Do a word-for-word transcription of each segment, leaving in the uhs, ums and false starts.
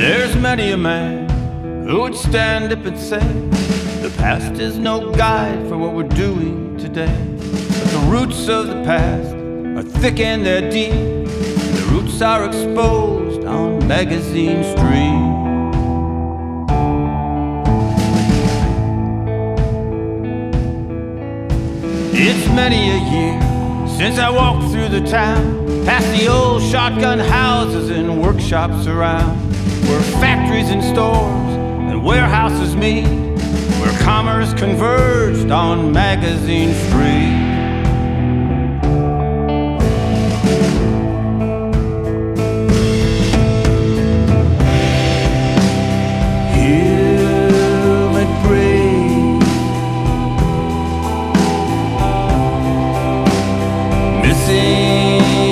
There's many a man who would stand up and say the past is no guide for what we're doing today. But the roots of the past are thick and they're deep. The roots are exposed on Magazine Street. It's many a year since I walked through the town, past the old shotgun houses and workshops around, where factories and stores and warehouses meet, where commerce converged on Magazine Street. Heal and pray, missing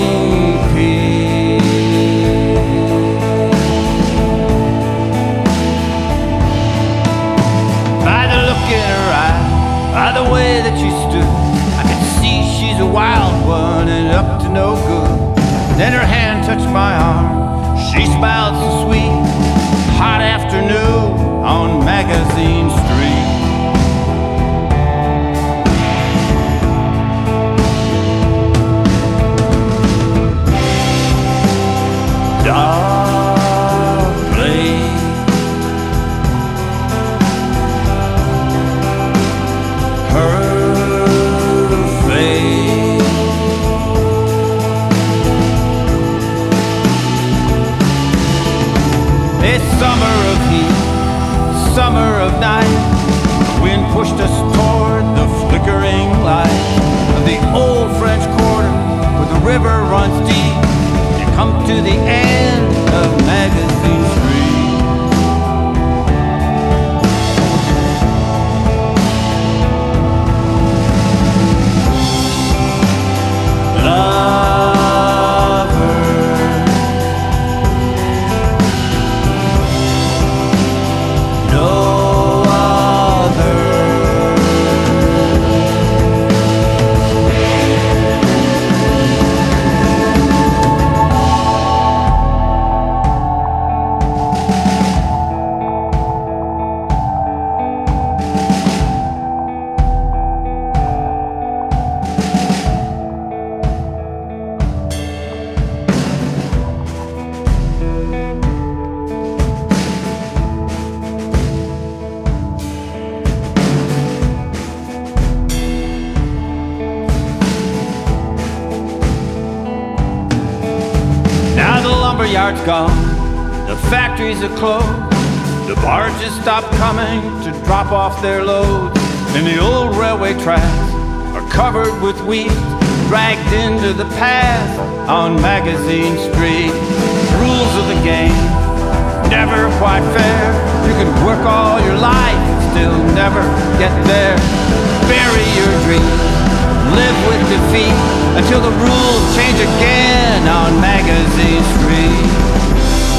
by the way that she stood, I could see she's a wild one and up to no good. Then her hand touched my arm, she smiled so sweet. Hot afternoon on Magazine Street. Dark place, summer of heat, summer of night, the wind pushed us toward the flickering light of the old French Quarter, where the river runs deep. You come to the end of Magazine Street. Love her, no other. The yard's gone, the factories are closed, the barges stop coming to drop off their loads, and the old railway tracks are covered with weeds, dragged into the path on Magazine Street. Rules of the game, never quite fair. You can work all your life and still never get there. Bury your dreams, live with defeat, until the rules change again on Magazine Street.